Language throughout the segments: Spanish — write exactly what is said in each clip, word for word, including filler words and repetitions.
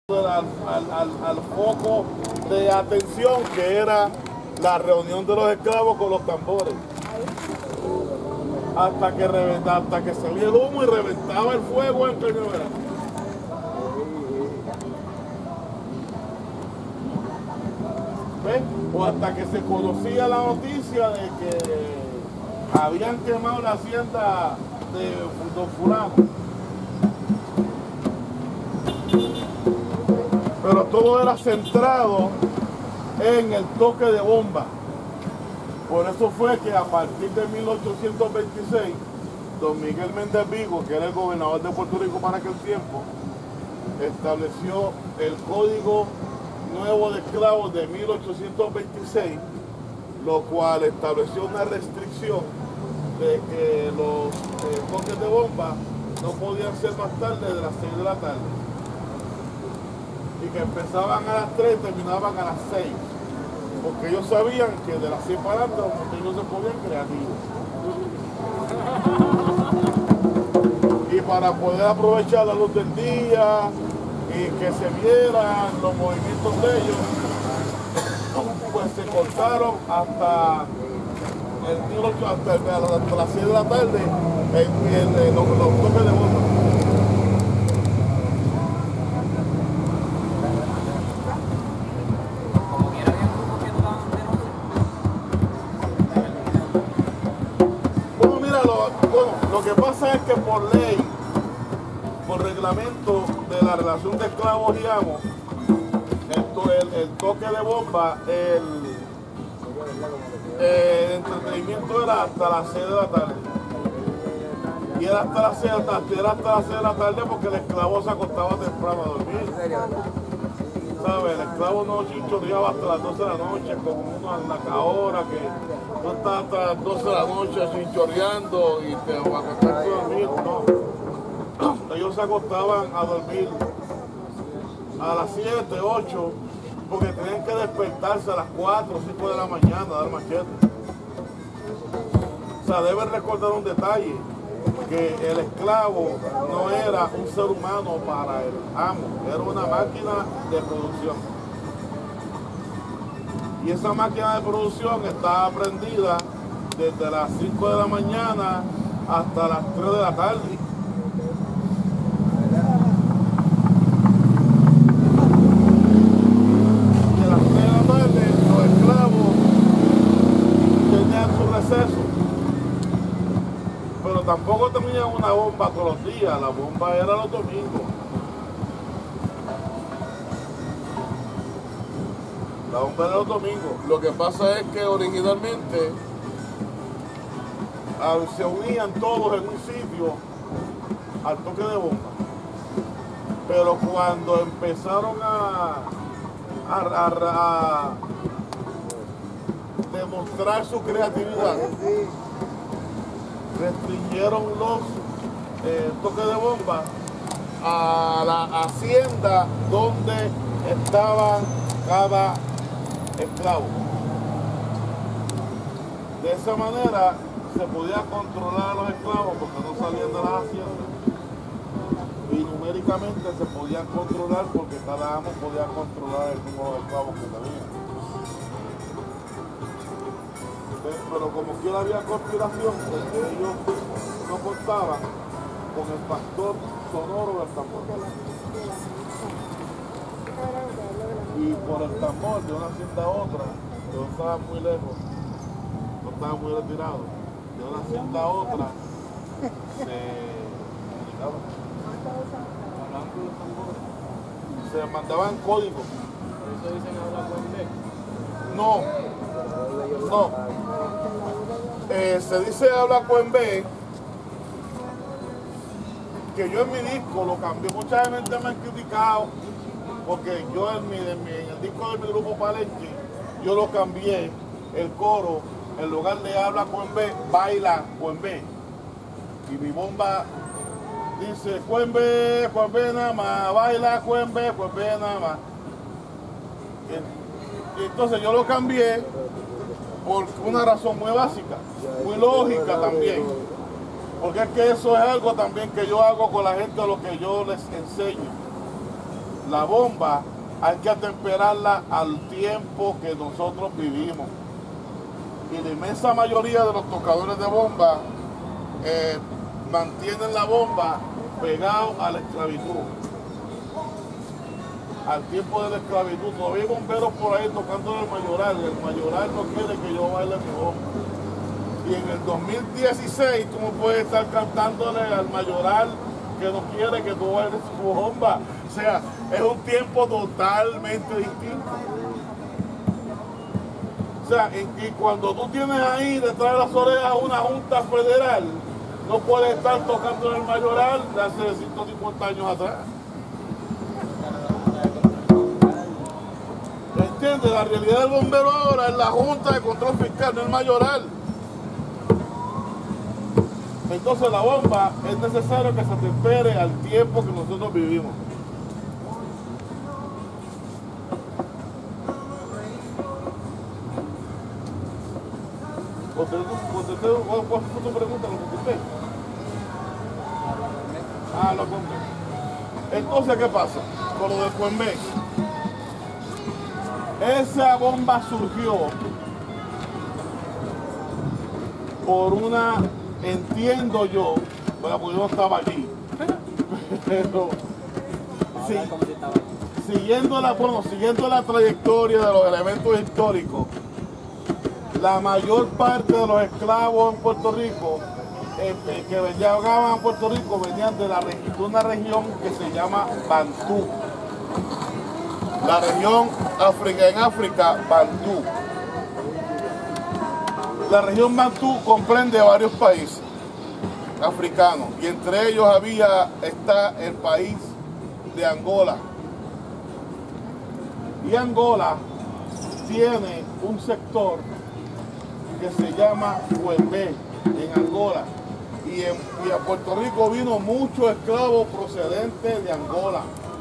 Al, al, al, al foco de atención que era la reunión de los esclavos con los tambores, hasta que reventaba, hasta que salía el humo y reventaba el fuego en Cañaveral. ¿Ves? O hasta que se conocía la noticia de que habían quemado la hacienda de Don Fulano. Pero todo era centrado en el toque de bomba. Por eso fue que a partir de mil ochocientos veintiséis, don Miguel Méndez Vigo, que era el gobernador de Puerto Rico para aquel tiempo, estableció el Código Nuevo de Esclavos de mil ochocientos veintiséis, lo cual estableció una restricción de que los eh, toques de bomba no podían ser más tarde de las seis de la tarde. Y que empezaban a las tres y terminaban a las seis, porque ellos sabían que de las seis para adelante los ellos se ponían creativos. Y para poder aprovechar la luz del día y que se vieran los movimientos de ellos, pues se cortaron hasta el hasta, el, hasta las seis de la tarde en, en, en los, los toques de bomba. Lo que pasa es que por ley, por reglamento de la relación de esclavos y amos, el, to el, el toque de bomba, el, el entretenimiento era hasta las seis de la tarde. Y era hasta las seis de la tarde, era hasta las seis de la tarde porque el esclavo se acostaba temprano a dormir. ¿Sabes? El esclavo no chichoreaba hasta las doce de la noche como uno anda ahora que no está hasta las doce de la noche chichoreando y te va a acostar a dormir. No. Ellos se acostaban a dormir a las siete, ocho, porque tenían que despertarse a las cuatro o cinco de la mañana a dar machete. O sea, deben recordar un detalle, que el esclavo no era un ser humano para el amo, era una máquina de producción. Y esa máquina de producción estaba prendida desde las cinco de la mañana hasta las tres de la tarde. Y a las tres de la tarde los esclavos tenían su receso. Pero tampoco tenían una bomba todos los días, la bomba era los domingos. La bomba era los domingos. Lo que pasa es que originalmente a, se unían todos en un sitio al toque de bomba. Pero cuando empezaron a, a, a, a demostrar su creatividad, restringieron los eh, toques de bomba a la hacienda donde estaban cada esclavo. De esa manera se podía controlar a los esclavos porque no salían de las haciendas, y numéricamente se podían controlar porque cada amo podía controlar el número de esclavos que tenía. Pero como quiera había conspiración, porque ellos no contaban con el factor sonoro del tambor. Y por el tambor de una hacienda a otra, que no estaba muy lejos, no estaba muy retirado, de una hacienda a otra se comunicaban. Se mandaban códigos. ¿Eso dicen hablar con B? No, no. Eh, se dice habla con B, que yo en mi disco lo cambié. Mucha gente me ha criticado porque yo en, mi, en, mi, en el disco de mi grupo Palenque, yo lo cambié el coro, en lugar de habla con B, baila con B. Y mi bomba dice con B, con B nada más, baila con B, con B nada más. Y entonces yo lo cambié por una razón muy básica, muy lógica también, porque es que eso es algo también que yo hago con la gente a lo que yo les enseño. La bomba hay que atemperarla al tiempo que nosotros vivimos. Y la inmensa mayoría de los tocadores de bomba eh, mantienen la bomba pegado a la esclavitud, al tiempo de la esclavitud. Todavía hay bomberos por ahí tocando el mayoral. El mayoral no quiere que yo baile mi bomba. Y en el dos mil dieciséis tú no puedes estar cantándole al mayoral que no quiere que tú bailes tu bomba. O sea, es un tiempo totalmente distinto. O sea, y, y cuando tú tienes ahí detrás de las orejas una junta federal, no puedes estar tocando en el mayoral de hace ciento cincuenta años atrás. ¿Entiendes? La realidad del bombero ahora es la Junta de Control Fiscal, no el mayoral. Entonces la bomba es necesario que se atempere al tiempo que nosotros vivimos. ¿Cuál fue tu pregunta? ¿Lo contesté? Ah, lo contesté. Entonces, ¿qué pasa con lo del Cuembé? Esa bomba surgió por una, entiendo yo, bueno, porque yo no estaba allí, pero sí, siguiendo la, bueno, siguiendo la trayectoria de los elementos históricos, la mayor parte de los esclavos en Puerto Rico eh, eh, que llegaban a Puerto Rico venían de, la, de una región que se llama Bantú. La región África, en África, Bantú. La región Bantú comprende varios países africanos y entre ellos había, está el país de Angola. Y Angola tiene un sector que se llama Cuembé, en Angola. Y, en, y a Puerto Rico vino muchos esclavos procedentes de Angola.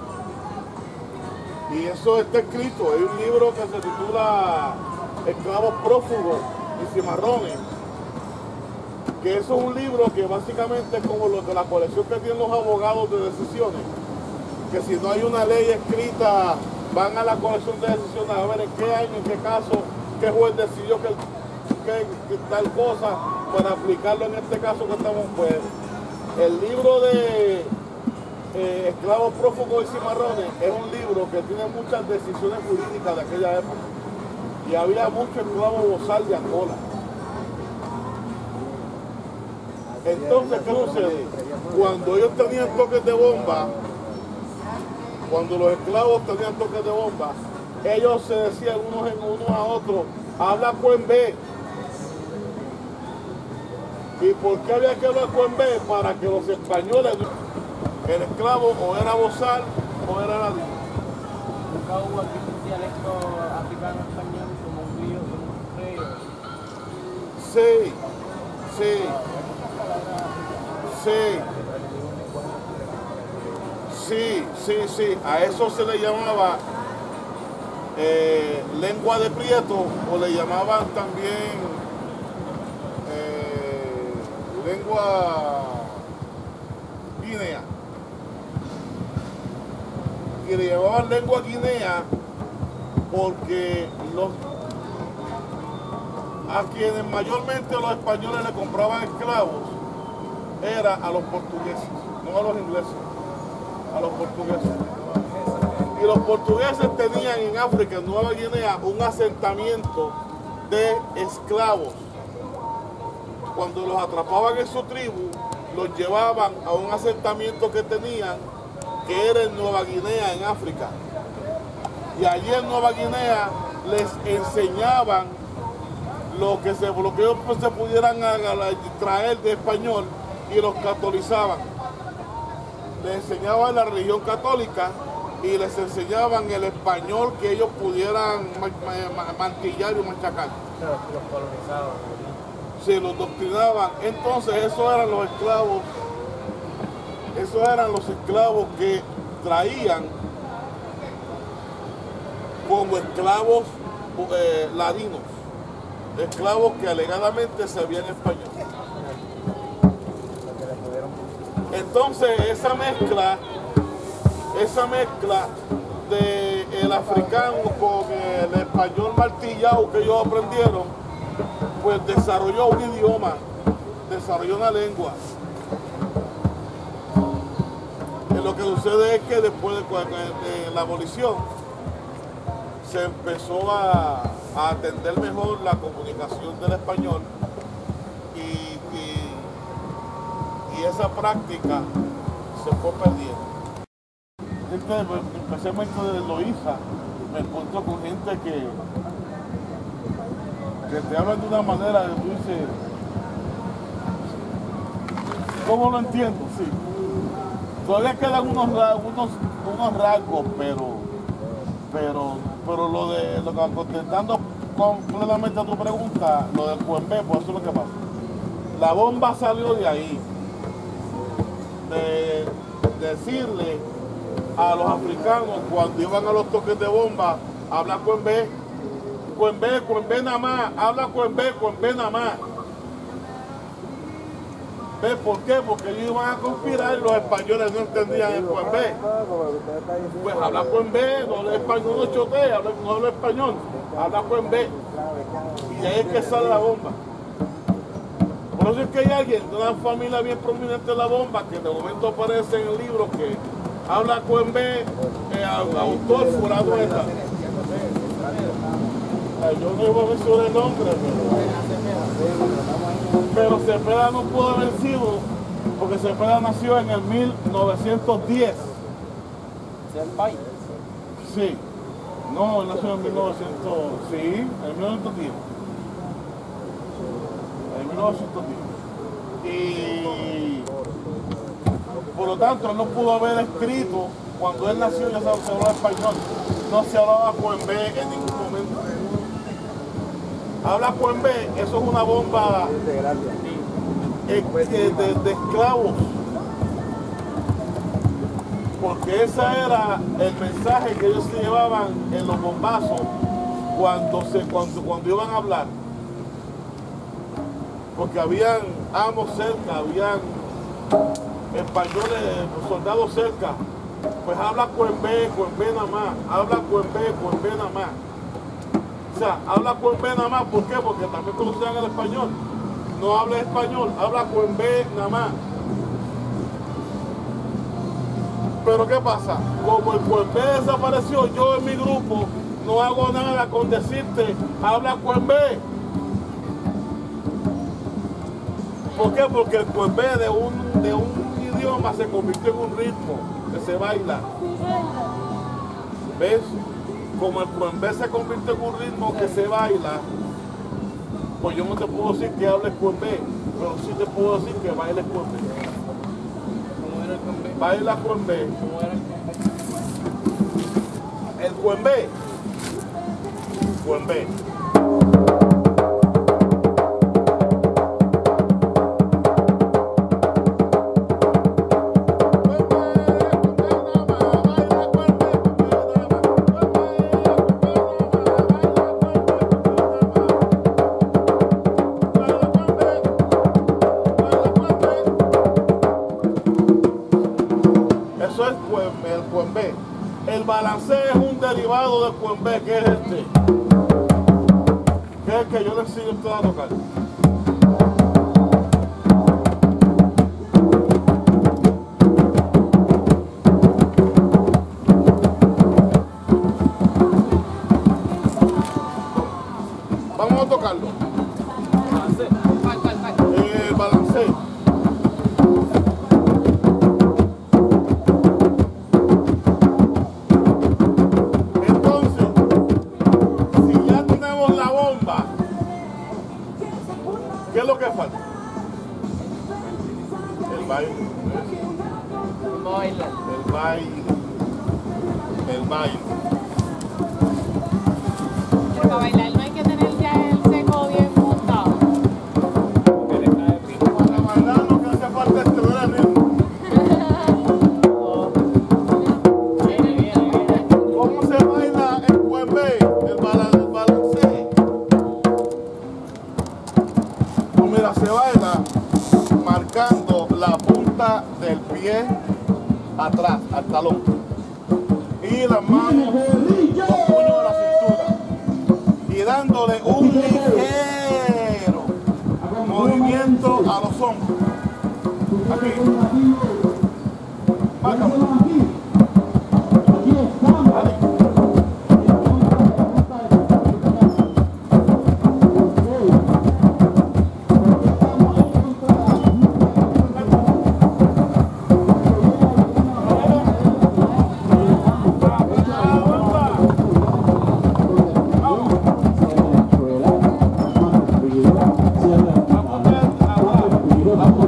Y eso está escrito, hay un libro que se titula Esclavos prófugos y cimarrones, que eso es un libro que básicamente es como lo de la colección que tienen los abogados de decisiones, que si no hay una ley escrita, van a la colección de decisiones a ver en qué año, en qué caso, qué juez decidió que, que, que tal cosa, para aplicarlo en este caso que estamos, pues, el libro de Eh, Esclavos prófugos y cimarrones es un libro que tiene muchas decisiones jurídicas de aquella época y había mucho esclavo bozal de Angola. Entonces, ¿qué sucede? Cuando ellos tenían toques de bomba, cuando los esclavos tenían toques de bomba, ellos se decían unos en unos a otros, habla Cuembé. ¿Y por qué había que hablar Cuembé? Para que los españoles, el esclavo o era bozal o era ladino. Nunca hubo aquí un dialecto africano español como un río, como un río. Sí, sí, sí, sí, sí, sí. A eso se le llamaba eh, lengua de prieto o le llamaban también eh, lengua guinea. Y le llamaban lengua guinea porque los, a quienes mayormente los españoles le compraban esclavos era a los portugueses, no a los ingleses, a los portugueses. Y los portugueses tenían en África, en Nueva Guinea, un asentamiento de esclavos. Cuando los atrapaban en su tribu, los llevaban a un asentamiento que tenían, que era en Nueva Guinea, en África. Y allí en Nueva Guinea les enseñaban lo que, se, lo que ellos pues, se pudieran a, a, traer de español y los catolizaban. Les enseñaban la religión católica y les enseñaban el español que ellos pudieran ma, ma, mantillar y machacar. Los colonizaban. Sí, los doctrinaban. Entonces esos eran los esclavos. Esos eran los esclavos que traían como esclavos eh, ladinos, esclavos que alegadamente sabían español. Entonces esa mezcla esa mezcla del africano con el español martillado que ellos aprendieron, pues desarrolló un idioma, desarrolló una lengua. Y lo que sucede es que después de, de la abolición se empezó a, a atender mejor la comunicación del español y, y, y esa práctica se fue perdiendo. Gente, especialmente de Loíza, me encuentro con gente que, que te hablan de una manera que tú dices, ¿cómo lo entiendo? Sí. Todavía quedan unos, unos, unos rasgos, pero, pero, pero lo de, lo que, contestando completamente a tu pregunta, lo del Cuembé, pues eso es lo que pasa. La bomba salió de ahí, de decirle a los africanos cuando iban a los toques de bomba, habla Cuembé, Cuembé, Cuembé nada más, habla Cuembé, Cuembé nada más. ¿Ves por qué? Porque ellos iban a conspirar y los españoles no entendían el Cuembé. Pues habla Cuembé, no habla español, no chotea, no habla español, habla Cuembé. Y de ahí es que sale la bomba. Por eso es que hay alguien de una familia bien prominente de la bomba que de momento aparece en el libro que habla Cuembé, eh, autor Furado de tal. Yo no iba a mencionar el nombre, pero, pero Cepeda no pudo haber sido porque Cepeda nació en el mil novecientos diez. ¿Es el país? Sí. No, él nació en mil novecientos, sí, en mil novecientos diez. En mil novecientos diez. Y por lo tanto, él no pudo haber escrito, cuando él nació ya se hablaba español, no se hablaba Cuembé en ningún momento. Habla Cuembé, eso es una bomba de, de, de, de esclavos, porque ese era el mensaje que ellos se llevaban en los bombazos cuando, se, cuando, cuando iban a hablar, porque habían amos cerca, habían españoles, soldados cerca, pues habla Cuembé, Cuembé nada más, habla Cuembé, Cuembé nada más. O sea, habla Cuembé nada más, ¿por qué? Porque también conocían el español. No habla español, habla Cuembé nada más. Pero ¿qué pasa? Como el Cuembé desapareció, yo en mi grupo no hago nada con decirte, habla Cuembé. ¿Por qué? Porque el Cuembé de un, de un idioma se convirtió en un ritmo que se baila. ¿Ves? Como el Cuembé se convirtió en un ritmo que se baila, pues yo no te puedo decir que hables Cuembé, pero sí te puedo decir que bailes Cuembé. ¿Cómo era el Cuembé? Baila Cuembé. ¿Cómo era el Cuembé? El Cuembé. Cuembé. Eso es el Cuembé. El balancé es un derivado del Cuembé, que es este. Que es el que yo le enseño a usted a tocar. Vamos a tocarlo. ¿Balancé? ¿Cuál, cuál, cuál? El balancé. ¿Qué es lo que falta? El baile. ¿Cómo bailar? El baile. El baile. Pero para bailar no hay que tener ya el seco bien montado. Porque le cae pico. Para bailar lo que hace falta es tener el ritmo. Viene, viene, viene. ¿Cómo se baila el Cuembé? El balancé. El balancé. Pues mira, se baila marcando la punta del pie atrás, al talón. y las manos, los puños de la cintura, y dándole un ligero movimiento a los hombros. Aquí. Bájame. Vamos.